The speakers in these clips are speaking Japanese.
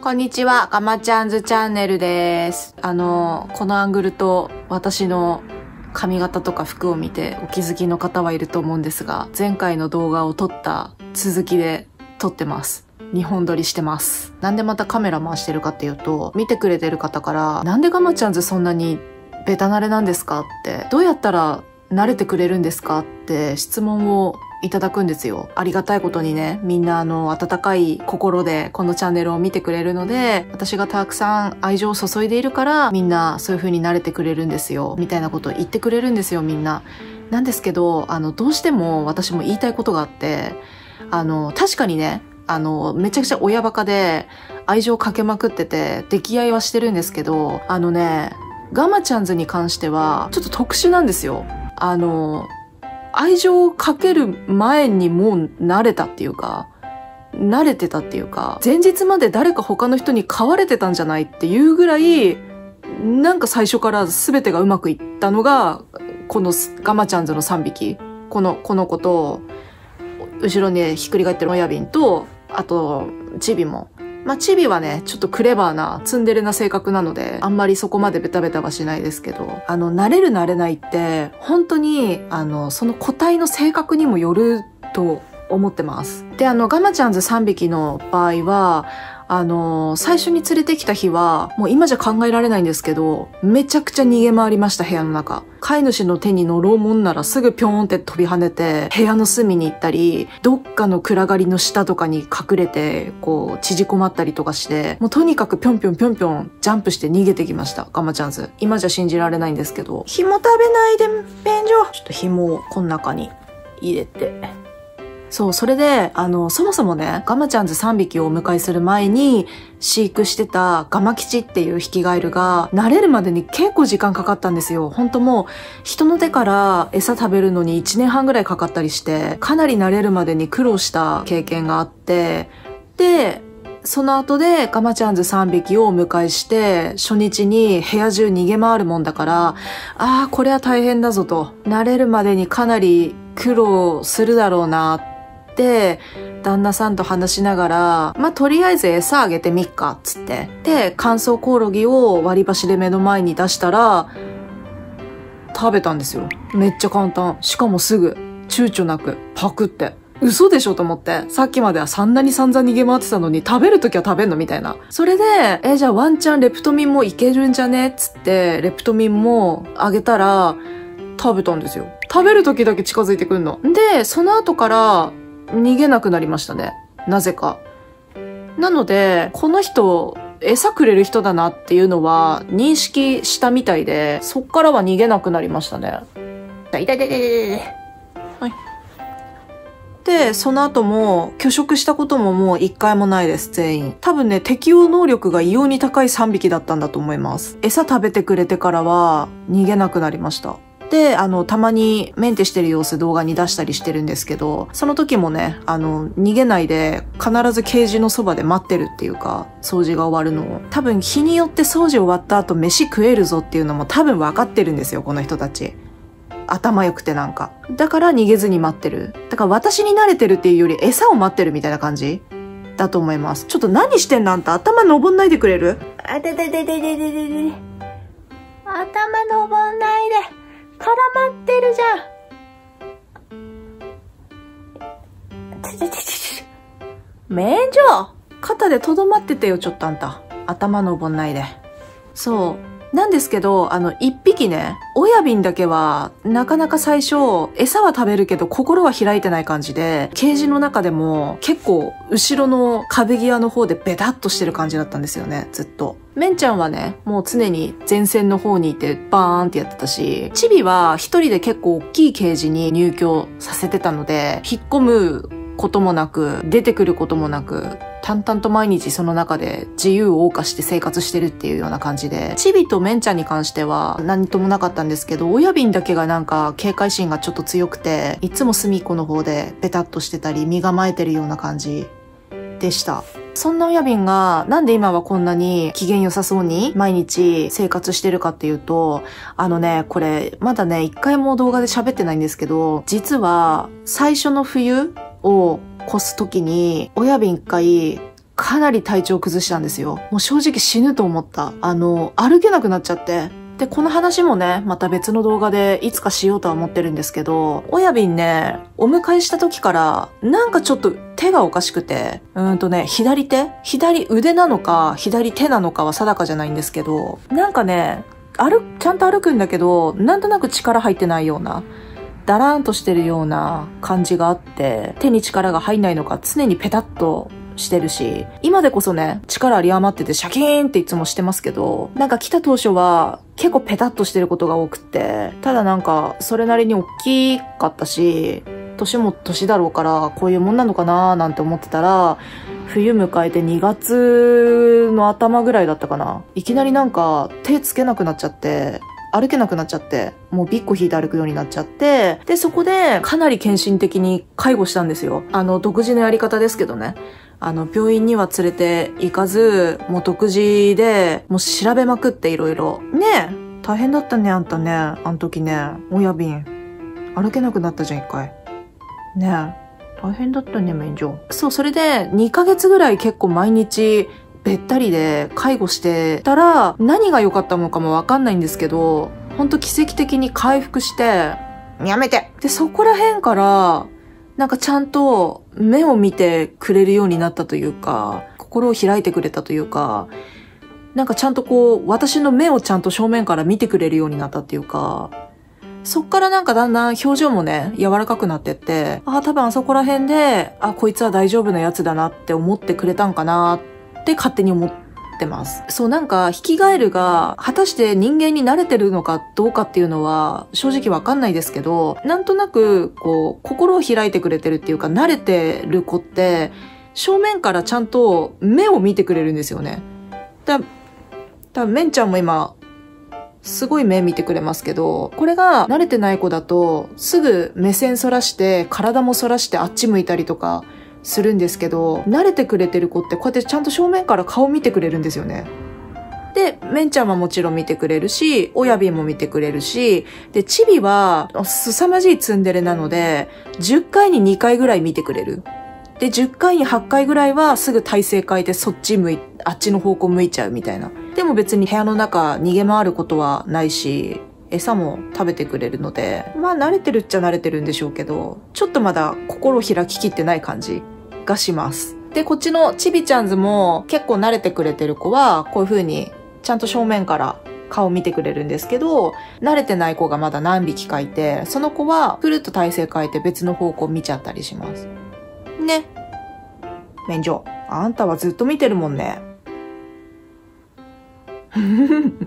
こんにちは、ガマちゃんズチャンネルです。このアングルと私の髪型とか服を見てお気づきの方はいると思うんですが、前回の動画を撮った続きで撮ってます。2本撮りしてます。なんでまたカメラ回してるかっていうと、見てくれてる方から、なんでガマちゃんズそんなにベタ慣れなんですかって、どうやったら慣れてくれるんですかって質問をいただくんですよ。ありがたいことにね、みんな温かい心でこのチャンネルを見てくれるので、私がたくさん愛情を注いでいるからみんなそういう風に慣れてくれるんですよみたいなことを言ってくれるんですよ、みんな。なんですけどどうしても私も言いたいことがあって、確かにね、めちゃくちゃ親バカで愛情かけまくってて溺愛はしてるんですけど、ガマちゃんズに関してはちょっと特殊なんですよ。愛情をかける前にもう慣れたっていうか、慣れてたっていうか、前日まで誰か他の人に飼われてたんじゃないっていうぐらい、なんか最初から全てがうまくいったのが、このガマちゃんズの3匹。この子と、後ろにひっくり返ってる親瓶と、あと、チビも。まあ、チビはね、ちょっとクレバーな、ツンデレな性格なので、あんまりそこまでベタベタはしないですけど、慣れる慣れないって、本当に、その個体の性格にもよると思ってます。で、ガマちゃんズ3匹の場合は、最初に連れてきた日は、もう今じゃ考えられないんですけど、めちゃくちゃ逃げ回りました、部屋の中。飼い主の手に乗ろうもんならすぐピョーンって飛び跳ねて、部屋の隅に行ったり、どっかの暗がりの下とかに隠れて、こう、縮こまったりとかして、もうとにかくぴょんぴょんぴょんぴょんジャンプして逃げてきました、ガマちゃんズ。今じゃ信じられないんですけど、紐食べないで、便所。ちょっと紐をこの中に入れて。そう、それで、そもそもね、ガマちゃんズ3匹をお迎えする前に、飼育してたガマ吉っていうヒキガエルが、慣れるまでに結構時間かかったんですよ。ほんともう、人の手から餌食べるのに1年半ぐらいかかったりして、かなり慣れるまでに苦労した経験があって、で、その後でガマちゃんズ3匹をお迎えして、初日に部屋中逃げ回るもんだから、これは大変だぞと。慣れるまでにかなり苦労するだろうなで、旦那さんと話しながら、まあ、とりあえず餌あげてみっか、つって。で、乾燥コオロギを割り箸で目の前に出したら、食べたんですよ。めっちゃ簡単。しかもすぐ、躊躇なく、パクって。嘘でしょと思って。さっきまではそんなに散々逃げ回ってたのに、食べるときは食べんのみたいな。それで、じゃあワンチャンレプトミンもいけるんじゃねつって、レプトミンもあげたら、食べたんですよ。食べるときだけ近づいてくんの。で、その後から、逃げなくなりましたね。なぜか。なので、この人、餌くれる人だなっていうのは認識したみたいで、そっからは逃げなくなりましたね。痛い痛い痛い痛い痛い。はい。で、その後も、拒食したことももう一回もないです、全員。多分ね、適応能力が異様に高い3匹だったんだと思います。餌食べてくれてからは、逃げなくなりました。で、たまにメンテしてる様子動画に出したりしてるんですけど、その時もね、逃げないで、必ずケージのそばで待ってるっていうか、掃除が終わるのを。多分日によって掃除終わった後飯食えるぞっていうのも多分分かってるんですよ、この人たち。頭良くてなんか。だから逃げずに待ってる。だから私に慣れてるっていうより餌を待ってるみたいな感じだと思います。ちょっと何してんのあんた、頭登んないでくれる？頭登んないで。絡まってるじゃん。免除！肩でとどまっててよ、ちょっとあんた。頭登んないで。そう。なんですけど、一匹ね、親瓶だけは、なかなか最初、餌は食べるけど心は開いてない感じで、ケージの中でも結構、後ろの壁際の方でベタっとしてる感じだったんですよね、ずっと。メンちゃんはね、もう常に前線の方にいてバーンってやってたし、チビは一人で結構大きいケージに入居させてたので、引っ込むこともなく、出てくることもなく、淡々と毎日その中で自由を謳歌して生活してるっていうような感じで、チビとメンちゃんに関しては何ともなかったんですけど、親瓶だけがなんか警戒心がちょっと強くて、いつも隅っこの方でペタッとしてたり、身構えてるような感じでした。そんな親瓶がなんで今はこんなに機嫌良さそうに毎日生活してるかっていうと、これまだね、一回も動画で喋ってないんですけど、実は最初の冬を越す時に親瓶一回かなり体調崩したんですよ。もう正直死ぬと思った。歩けなくなっちゃって。で、この話もね、また別の動画でいつかしようとは思ってるんですけど、親便ね、お迎えした時から、なんかちょっと手がおかしくて、左腕なのか、左手なのかは定かじゃないんですけど、なんかね、ちゃんと歩くんだけど、なんとなく力入ってないような、だらーんとしてるような感じがあって、手に力が入んないのか、常にペタッとしてるし、今でこそね、力有り余っててシャキーンっていつもしてますけど、なんか来た当初は結構ペタッとしてることが多くって、ただなんかそれなりに大きかったし、年も年だろうからこういうもんなのかなーなんて思ってたら、冬迎えて2月の頭ぐらいだったかな。いきなりなんか手つけなくなっちゃって、歩けなくなっちゃって、もうビッコ引いて歩くようになっちゃって、で、そこでかなり献身的に介護したんですよ。独自のやり方ですけどね。病院には連れて行かず、もう独自で、もう調べまくっていろいろ。ねえ、大変だったね、あんたね。あん時ね、親便。歩けなくなったじゃん、一回。ねえ、大変だったね、免除。そう、それで2ヶ月ぐらい結構毎日、べったりで介護してたら、何が良かったのかもわかんないんですけど、ほんと奇跡的に回復して、やめて！で、そこら辺から、なんかちゃんと目を見てくれるようになったというか、心を開いてくれたというか、なんかちゃんとこう、私の目をちゃんと正面から見てくれるようになったっていうか、そっからなんかだんだん表情もね、柔らかくなってって、多分あそこら辺で、こいつは大丈夫なやつだなって思ってくれたんかなって勝手に思ってます。そう、なんか、ヒキガエルが、果たして人間に慣れてるのかどうかっていうのは、正直わかんないですけど、なんとなく、こう、心を開いてくれてるっていうか、慣れてる子って、正面からちゃんと目を見てくれるんですよね。多分メンちゃんも今、すごい目見てくれますけど、これが慣れてない子だと、すぐ目線反らして、体も反らしてあっち向いたりとか、するんですけど、慣れてくれてる子ってこうやってちゃんと正面から顔見てくれるんですよね。で、メンちゃんはもちろん見てくれるし、親便も見てくれるし、で、チビは凄まじいツンデレなので、10回に2回ぐらい見てくれる。で、10回に8回ぐらいはすぐ体勢変えてあっちの方向向いちゃうみたいな。でも別に部屋の中逃げ回ることはないし、餌も食べてくれるので、まあ慣れてるっちゃ慣れてるんでしょうけど、ちょっとまだ心を開ききってない感じがします。で、こっちのチビちゃんズも結構慣れてくれてる子は、こういう風にちゃんと正面から顔見てくれるんですけど、慣れてない子がまだ何匹かいて、その子はふるっと体勢変えて別の方向見ちゃったりします。ね。免除。あんたはずっと見てるもんね。めっちゃ可愛いね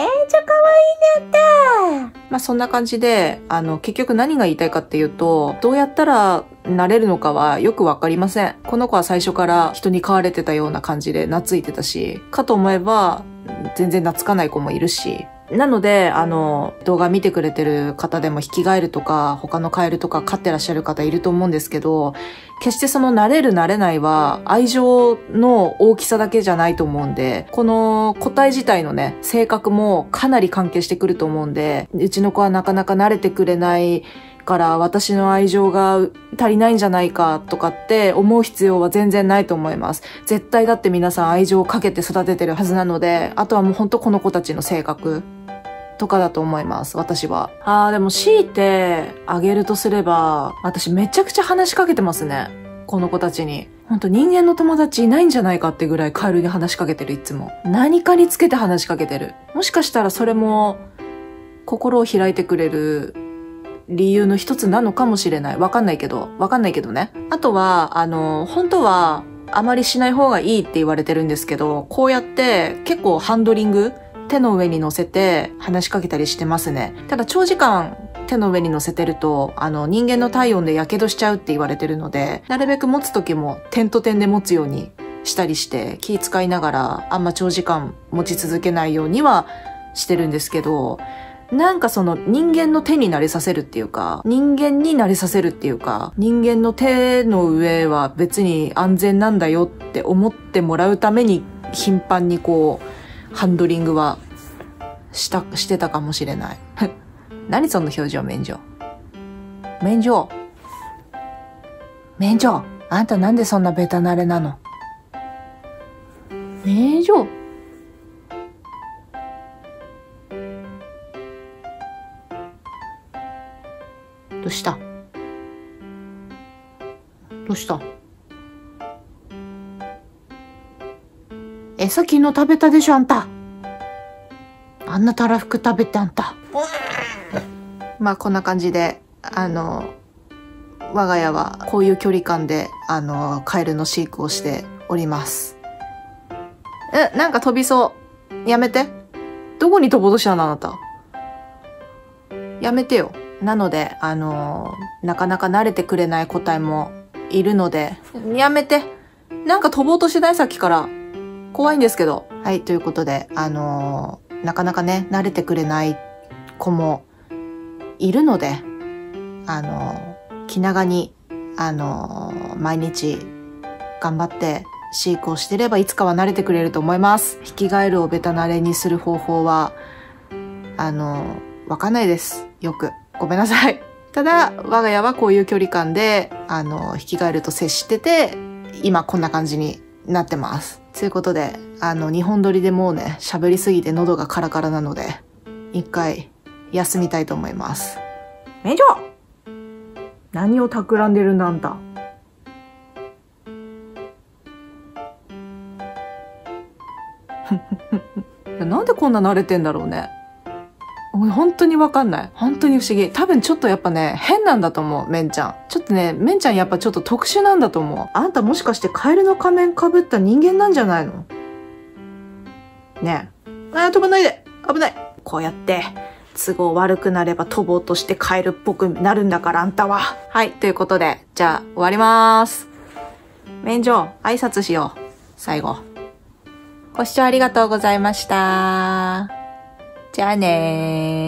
あった。まあそんな感じで、結局何が言いたいかっていうと、どうやったら慣れるのかはよくわかりません。この子は最初から人に飼われてたような感じで懐いてたし、かと思えば全然懐かない子もいるし。なので、動画見てくれてる方でもヒキガエルとか他のカエルとか飼ってらっしゃる方いると思うんですけど、決してその慣れる慣れないは愛情の大きさだけじゃないと思うんで、この個体自体のね、性格もかなり関係してくると思うんで、うちの子はなかなか慣れてくれないから私の愛情が足りないんじゃないかとかって思う必要は全然ないと思います。絶対だって皆さん愛情をかけて育ててるはずなので、あとはもうほんとこの子たちの性格とかだと思います、私は。でも強いてあげるとすれば、私めちゃくちゃ話しかけてますね。この子たちに。ほんと人間の友達いないんじゃないかってぐらいカエルに話しかけてる、いつも。何かにつけて話しかけてる。もしかしたらそれも心を開いてくれる理由の一つなのかもしれない。わかんないけどね。あとは、本当はあまりしない方がいいって言われてるんですけど、こうやって結構ハンドリング、手の上に乗せて話しかけたりしてますね。ただ長時間手の上に乗せてると、人間の体温で火傷しちゃうって言われてるので、なるべく持つ時も点と点で持つようにしたりして、気遣いながらあんま長時間持ち続けないようにはしてるんですけど、なんかその人間の手に慣れさせるっていうか、人間に慣れさせるっていうか、人間の手の上は別に安全なんだよって思ってもらうために頻繁にこう、ハンドリングはしてたかもしれない。何その表情、免除。あんたなんでそんなベタ慣れなの？ 名城。どうした？どうした？さっきの食べたでしょ、あんた。あんなたらふく食べてあんた。まあ、こんな感じで、我が家はこういう距離感で、カエルの飼育をしております。なんか飛びそう。やめて。どこに飛ぼうとしたの、あなた。やめてよ。なので、なかなか慣れてくれない個体もいるので、やめて。なんか飛ぼうとしてない？さっきから。怖いんですけど。はい、ということで、なかなかね、慣れてくれない子もいるので、気長に、毎日頑張って飼育をしてればいつかは慣れてくれると思います。ヒキガエルをベタ慣れにする方法は、わかんないです。よく。ごめんなさい。ただ、我が家はこういう距離感で、ヒキガエルと接してて、今こんな感じになってます。ということで、2本撮りでもうね、喋りすぎて喉がカラカラなので、一回休みたいと思います。名城！何を企んでるんだ、あんた。いや、なんでこんな慣れてんだろうね。本当にわかんない。本当に不思議。多分ちょっとやっぱね、変なんだと思う、メンちゃん。ちょっとね、メンちゃんやっぱちょっと特殊なんだと思う。あんたもしかしてカエルの仮面被った人間なんじゃないの？ねえ。飛ばないで。危ない。こうやって、都合悪くなれば飛ぼうとしてカエルっぽくなるんだから、あんたは。はい、ということで、じゃあ終わりまーす。メンジョー、挨拶しよう。最後。ご視聴ありがとうございました。じゃあねー。